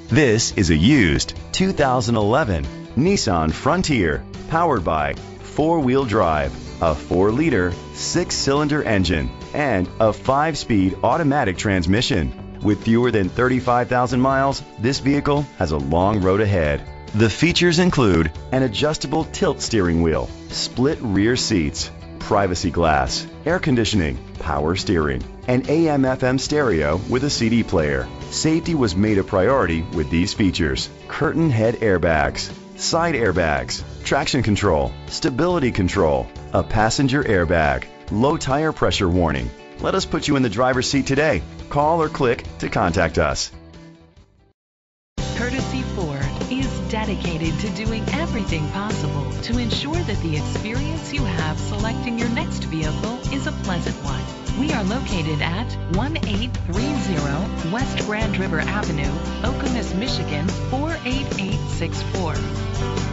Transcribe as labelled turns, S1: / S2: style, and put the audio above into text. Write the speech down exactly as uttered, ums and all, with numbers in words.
S1: This is a used two thousand eleven Nissan Frontier, powered by four-wheel drive, a four liter, six-cylinder engine, and a five-speed automatic transmission. With fewer than thirty-five thousand miles, this vehicle has a long road ahead. The features include an adjustable tilt steering wheel, split rear seats, privacy glass, air conditioning, power steering, and A M F M stereo with a C D player. Safety was made a priority with these features: curtain head airbags, side airbags, traction control, stability control, a passenger airbag, low tire pressure warning. Let us put you in the driver's seat today. Call or click to contact us.
S2: Courtesy Ford is dedicated to doing everything possible to ensure that the experience you have selecting your next vehicle is a pleasant one. We are located at one eight three zero West Grand River Avenue, Okemos, Michigan four eight eight six four.